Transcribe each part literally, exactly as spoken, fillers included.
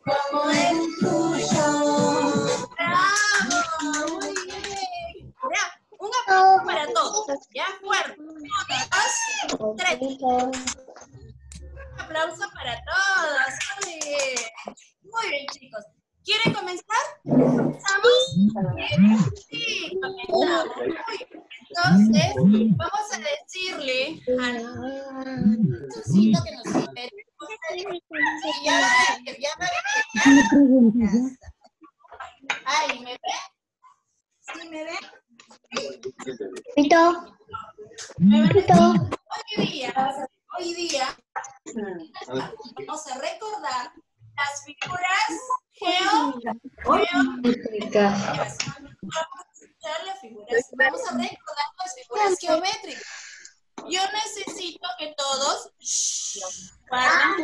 como el tuyo. ¡Bravo! Muy bien. Ya, un aplauso para todos. Ya, fuerte. Uno, dos, tres. Un aplauso para todos. Muy bien. Muy bien, chicos. ¿Quieren comenzar? ¿Comenzamos? Sí, comenzamos. Muy bien. Entonces, vamos a decirle al Susito que nos espere. Sí, ya va a venir, ya va a venir. Ya está. Ahí, ¿me ven? ¿Sí me ven? Pito. ¿Me van a decir? Pito. Hoy día, hoy día, vamos a recordar las figuras geo... Geométricas. Las figuras, vamos a recordar las figuras geométricas. Yo necesito que todos shh, guarden.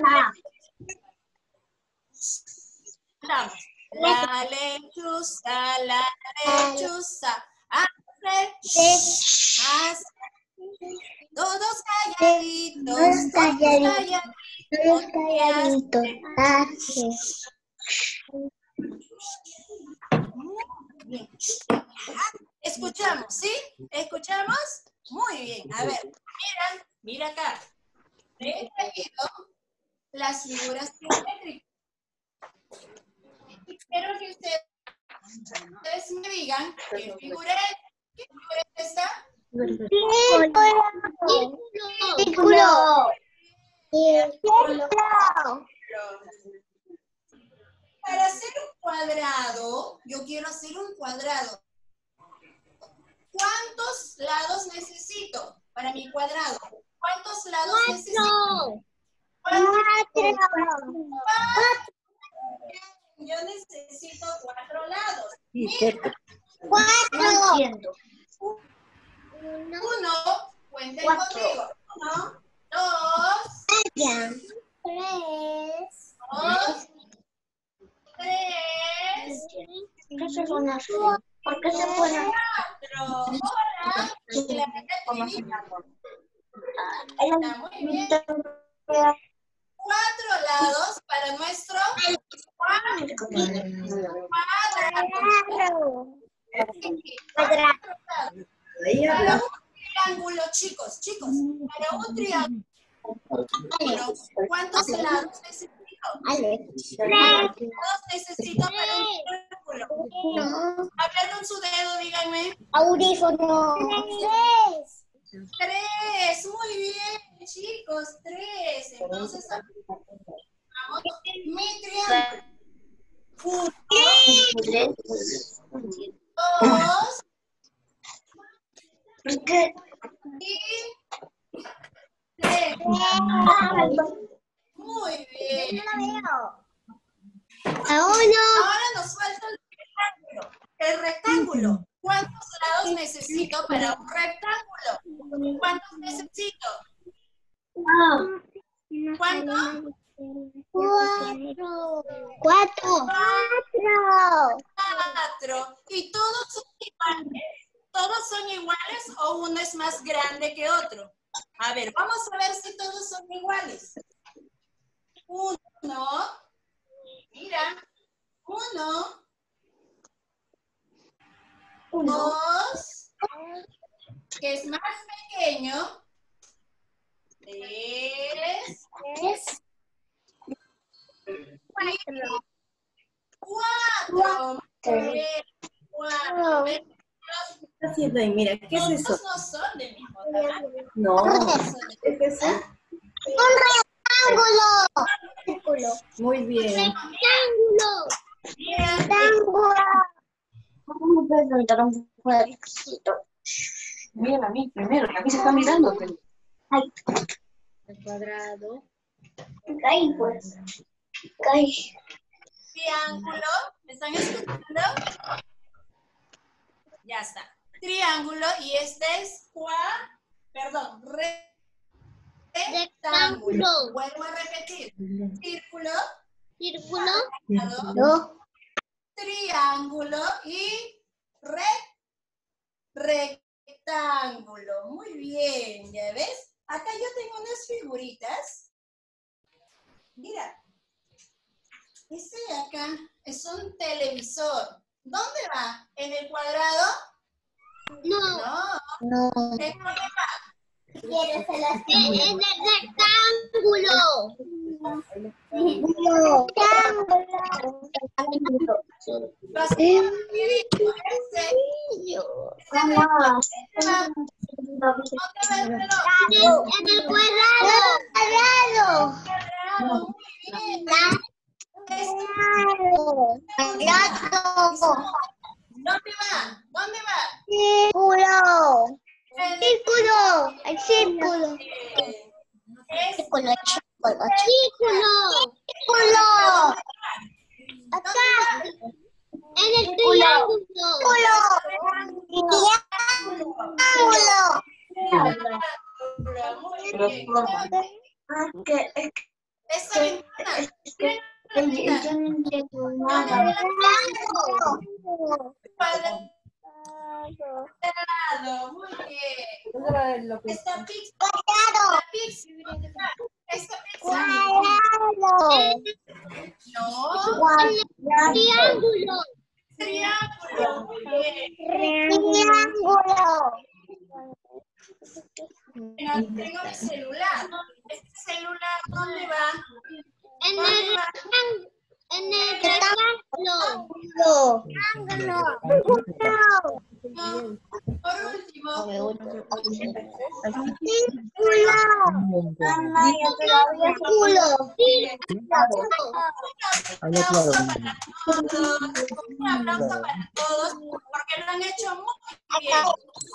Vamos. La lechuza, la lechuza, hace shh, hace. Todos calladitos, todos calladitos. Todos calladitos. Hace. Bien. Escuchamos, ¿sí? ¿Escuchamos? Muy bien. A ver, mira, mira acá. He traído las figuras geométricas. Quiero que ustedes, ustedes me digan qué figura es. ¿Qué figura es esta? Círculo. Círculo. Para hacer un cuadrado, yo quiero hacer un cuadrado. ¿Cuántos lados necesito para mi cuadrado? ¿Cuántos lados necesito? Cuatro. Cuatro. Yo necesito cuatro lados. Mira. Cuatro. Uno, cuenten conmigo. Uno, dos, Tres. dos, tres, ¿Qué se pone así? ¿Por qué se pone así? cuatro. Hola. ¿Cómo se llama? Está muy bien. Cuatro lados para nuestro cuadrado. Cuadrado. Para un triángulo, chicos, chicos, para un triángulo, ¿cuántos lados necesito? ¿Cuántos lados necesito para un triángulo? A ver con su dedo, díganme. Audífono. Tres, muy bien, chicos, tres. Entonces, vamos, mi triángulo. Uno, dos, y tres. Muy bien. Ahora nos falta el rectángulo. El rectángulo. ¿Cuántos lados necesito para un rectángulo? ¿Cuántos necesito? ¿Cuántos? Cuatro. Cuatro. Cuatro. ¿Y todos son iguales? ¿Todos son iguales o uno es más grande que otro? A ver, vamos a ver si todos son iguales. Uno. Mira. Uno. Dos. Que es más pequeño. Tres. Cuatro. Cuatro. ¿Qué está haciendo ahí? Mira, ¿qué es eso? Todos no son del mismo tamaño. No, Todos son del ¿qué es eso? Rectángulo. Muy bien. Rectángulo. Bien. Rectángulo. ¿Cómo me puedes levantar un cuadrito? Mira a mí primero, que a mí se está mirando. Ay, El cuadrado. caí pues. Caí. Triángulo. ¿Me están escuchando? Ya está. Triángulo y este es cua, perdón, re, rectángulo. Rectángulo. Vuelvo a repetir. Círculo, Círculo. cuadrado, No. triángulo y re, rectángulo. Muy bien, ¿ya ves? Acá yo tengo unas figuritas. Mira. Ese de acá es un televisor. ¿Dónde va? ¿En el cuadrado? No. No. No. ¿En dónde va? ¿Quieres el En el rectángulo. Rectángulo. Va a ser rapidito, ese. ¿Cómo? ¿Dónde va el reloj? En el cuadrado. Cuadrado. Cuadrado, muy bien. Este. Cuadrado. ¿Dónde va? ¿Dónde va? Círculo. En el Círculo. El círculo. Es Círculo. Círculo. Círculo. Acá. En el triángulo. Triángulo. muy bien. Esta ventana. Cuadrado, muy bien. Esta pizza. La pizza. Esta pizza. No. Triángulo. Triángulo, muy bien. Tengo tengo mi celular. ¿Este celular dónde va? En ¿Dónde el va? En el rectángulo. No. Por último. Un aplauso para todos. Un aplauso para todos porque lo han hecho muy bien.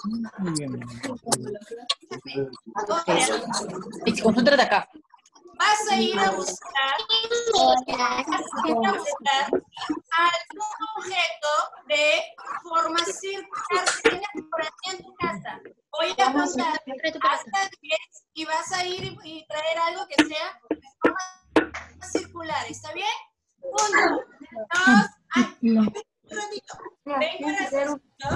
Concéntrate acá. Vas a ir a buscar, vas a ir a buscar algún objeto de forma circular que tengas por aquí en tu casa. Voy a contar hasta diez y vas a ir y traer algo que sea de forma circular. ¿Está bien? Uno, dos, ay, un ratito. Ven, corazoncito.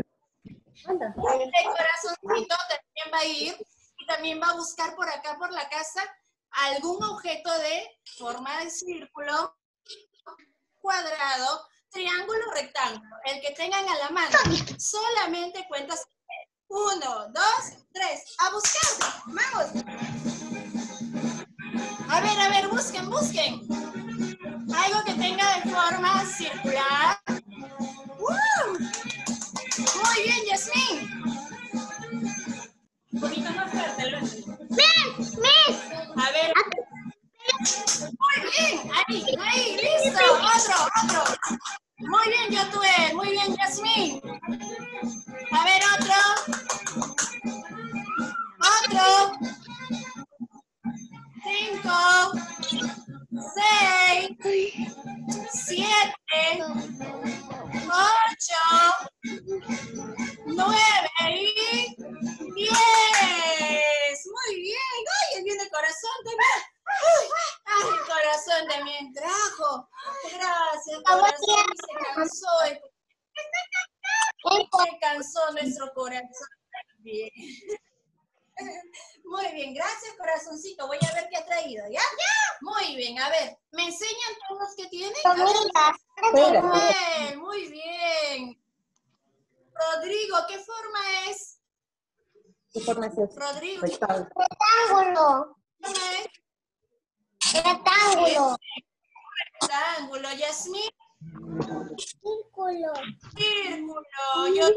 El corazoncito también va a ir y también va a buscar por acá, por la casa, algún objeto de forma de círculo, cuadrado, triángulo, rectángulo. El que tengan a la mano. Solamente cuentas. Uno, dos, tres. A buscar. Vamos. A ver, a ver, busquen, busquen. Algo que tenga de forma circular. ¡Uh! Muy bien, Yasmín. Un poquito más fuerte, Luis. Miss, Miss. A ver. Muy bien, ahí, ahí, listo. Otro, otro. Muy bien, Yotuel. Muy bien, Yasmín. A ver, otro. Otro. Cinco. Seis. Siete. Ocho. Nueve y diez. Muy bien. Ay, ahí viene el corazón también. Uy, ay, el corazón también trajo. Gracias, corazón. Se cansó. Se cansó nuestro corazón también. Muy bien, gracias, corazoncito. Voy a ver qué ha traído, ¿ya? Muy bien, a ver. ¿Me enseñan todos los que tienen? A ver. Manuel, muy bien. Rodrigo, ¿qué forma es? ¿Qué forma es esa? Rodrigo, ¿qué Rectángulo. forma es? Rectángulo. Rectángulo. Yasmín, Círculo. círculo. Yo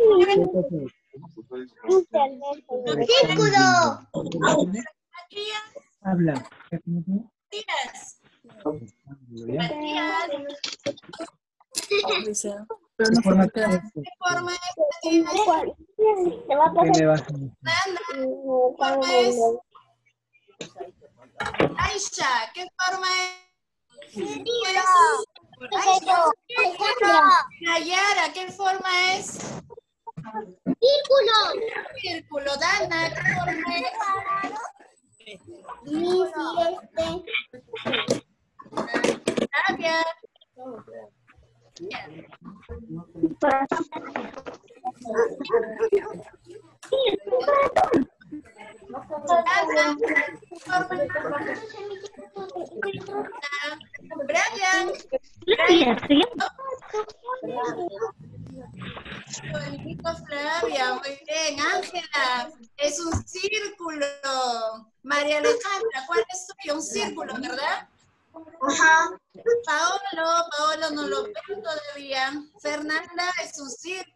Círculo. Matías, Habla. Matías. Matías, ¿Qué forma es? ¿qué forma es? Matías? Se va a ¿Qué le vas a Nanda, ¿qué forma es? Aisha, ¿qué forma es? Aisha. Nayara, ¿qué forma es? Círculo. Círculo. Dana, ¿qué forma es? Tapia. Dana, ¿qué forma es? Brian. Bonito, Flavia, muy bien. Ángela, es un círculo. María Alejandra, ¿cuál es tuyo? Un círculo, ¿verdad? Ajá. Paolo, Paolo no lo veo todavía. Fernanda, es un círculo.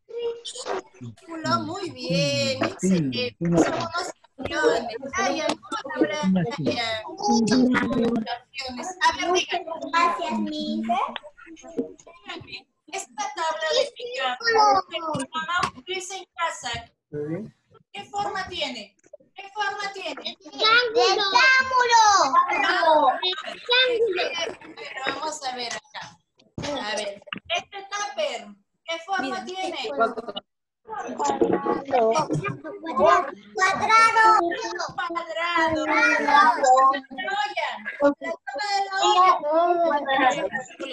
Muy bien, excelente. Somos unos campeones. Ay, ¿cómo habrá? A ver, díganme. Gracias, Miss. Díganme, esta tabla de picado que mi mamá utiliza en casa, ¿qué forma tiene? ¿Qué forma tiene? ¡Rectángulo! Pero vamos a ver acá. A ver, este tupper, ¿qué forma tiene? Cuadrado. Cuadrado. La olla. La tapa de la olla.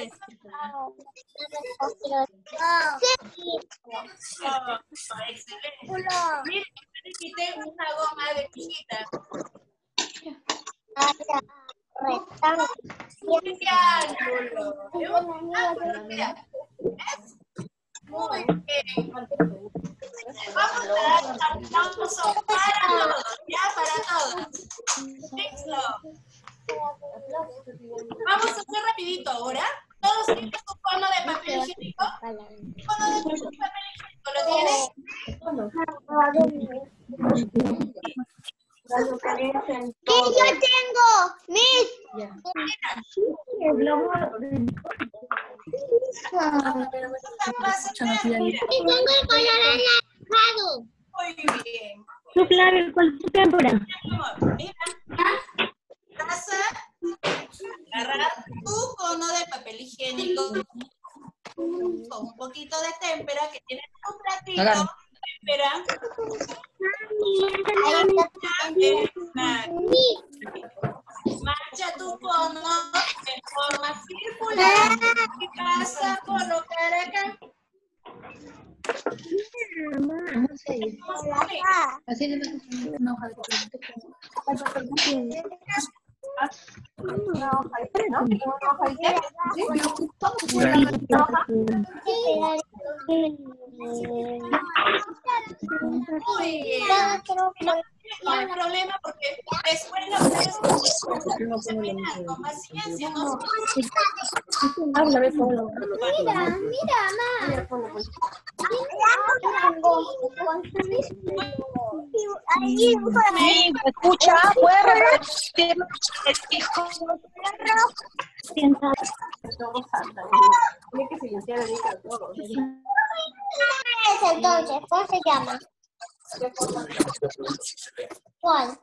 Oh, excelente. Miren, yo le quité una goma de pijita. Triángulo. Mira. Muy bien. Vamos a dar aplausos para todos, ya para todos. Listo. Vamos a hacer rapidito ahora. ¿Todos tienen su cono de papel higiénico? ¿Cono de papel higiénico lo tienen? ¿Qué yo tengo? Miss. Y tengo el color anaranjado. Muy bien. Tú, Flavio, ¿cuál es tu tempura? Mira, vas a agarrar tu cono de papel higiénico con un poquito de témpera que tiene un platito de témpera. Marcha tu cono en forma circular y vas a colocar acá. Así no me una hoja de Muy bien. No hay problema porque después lo puedes terminar con paciencia, ¿no? Mira, mira, mamá. Sí, ¿me escucha? ¿Puede repetir lo que dijo? Tiene que silenciar el micro todo. Entonces, ¿cómo se llama? ¿Cuál?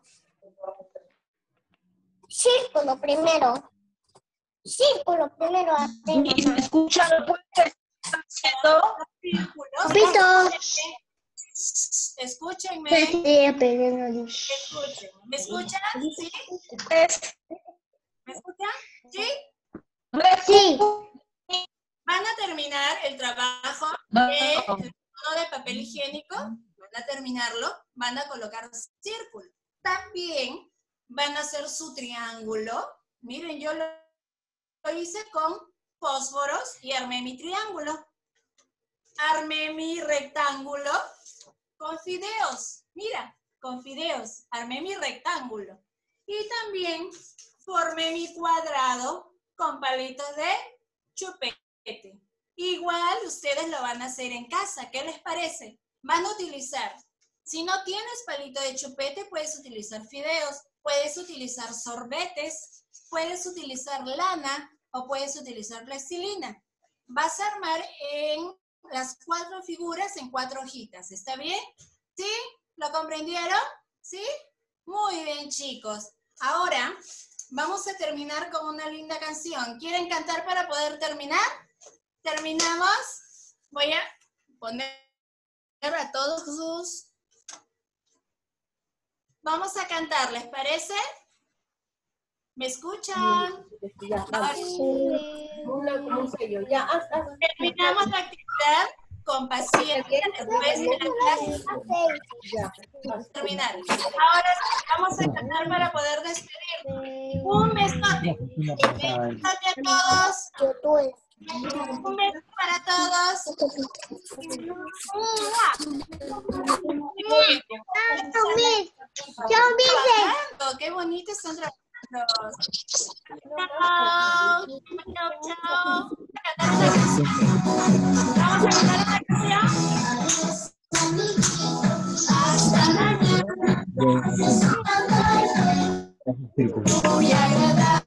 Círculo primero. Círculo primero. ¿Y me escucha? ¿Lo puede estar haciendo? Círculos. Escúchenme. Escúchenme. ¿Me escuchan? ¿Sí? ¿Me escuchan? ¿Sí? Sí. Van a terminar el trabajo de el cono de papel higiénico. Van a terminarlo. Van a colocar círculo. También van a hacer su triángulo. Miren, yo lo, lo hice con fósforos y armé mi triángulo. Armé mi rectángulo con fideos. Mira, con fideos. Armé mi rectángulo. Y también formé mi cuadrado con palitos de chupete. Igual ustedes lo van a hacer en casa. ¿Qué les parece? Van a utilizar, si no tienes palito de chupete, puedes utilizar fideos, puedes utilizar sorbetes, puedes utilizar lana o puedes utilizar plastilina. Vas a armar en las cuatro figuras en cuatro hojitas. ¿Está bien? ¿Sí? ¿Lo comprendieron? ¿Sí? Muy bien, chicos. Ahora vamos a terminar con una linda canción. ¿Quieren cantar para poder terminar? ¿Terminamos? Voy a poner a todos sus... Vamos a cantar, ¿les parece? ¿Me escuchan? Ya, como un sello. Ya, haz, haz. Terminamos la actividad con paciencia después de la clase. Ya. Vamos a terminar. Ahora vamos a cantar para poder despedir. Un besote. Besote todos. Yo tuve. Un beso para todos. Chao, Miss. Chao, Miss. Trabajando, qué bonito están trabajando. Chao, chao, chao. Vamos a cantar una canción. Muy agradable.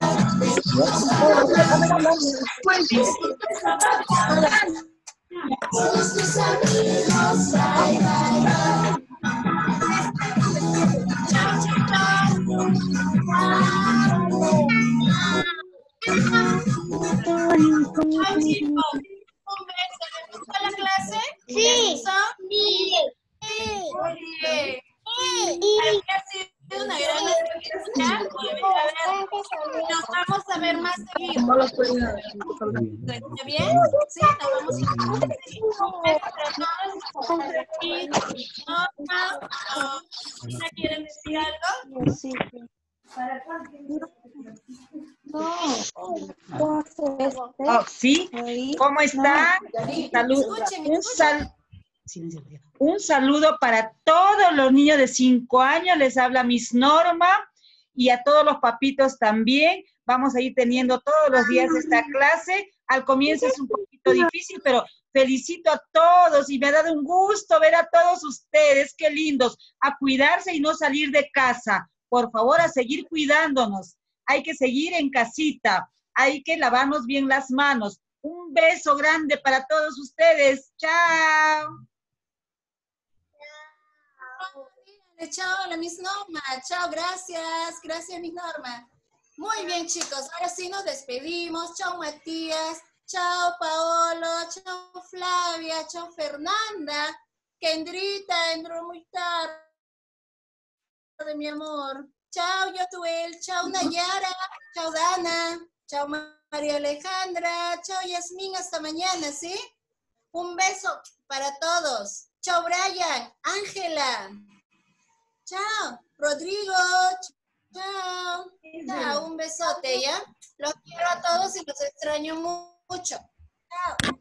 Sus amigos, bye, bye, bye. Chao, chao. Chao, chicos. Un beso. ¿Les gustó la clase? Sí. Sí. Muy bien. Ha sido una gran experiencia. Nos vamos a ver más seguido. ¿Está bien? Sí, nos vamos a ver más seguido. Un beso para todos. Y Norma, ¿no quieren decir algo? Sí. Oh, ¿sí? ¿Cómo están? Salud. Escuchen, Un, sal... Un saludo para todos los niños de cinco años. Les habla Miss Norma y a todos los papitos también. Vamos a ir teniendo todos los días esta clase. Al comienzo es un poquito difícil, pero felicito a todos y me ha dado un gusto ver a todos ustedes. Qué lindos. A cuidarse y no salir de casa. Por favor, a seguir cuidándonos. Hay que seguir en casita. Hay que lavarnos bien las manos. Un beso grande para todos ustedes. Chao. Chao, la Miss Norma. Chao, gracias. Gracias, Miss Norma. Muy bien, chicos. Ahora sí nos despedimos. Chao, Matías. Chao, Paolo. Chao, Flavia. Chao, Fernanda. Kendrita, entró muy tarde, mi amor. Chao, Yotuel. Chao, Nayara. Chao, Dana. Chao, María Alejandra. Chao, Yasmín. Hasta mañana, ¿sí? Un beso para todos. Chao, Brian. Ángela. Chao, Rodrigo. Chao. Chao, un besote, ¿ya? Los quiero a todos y los extraño mucho. Chao.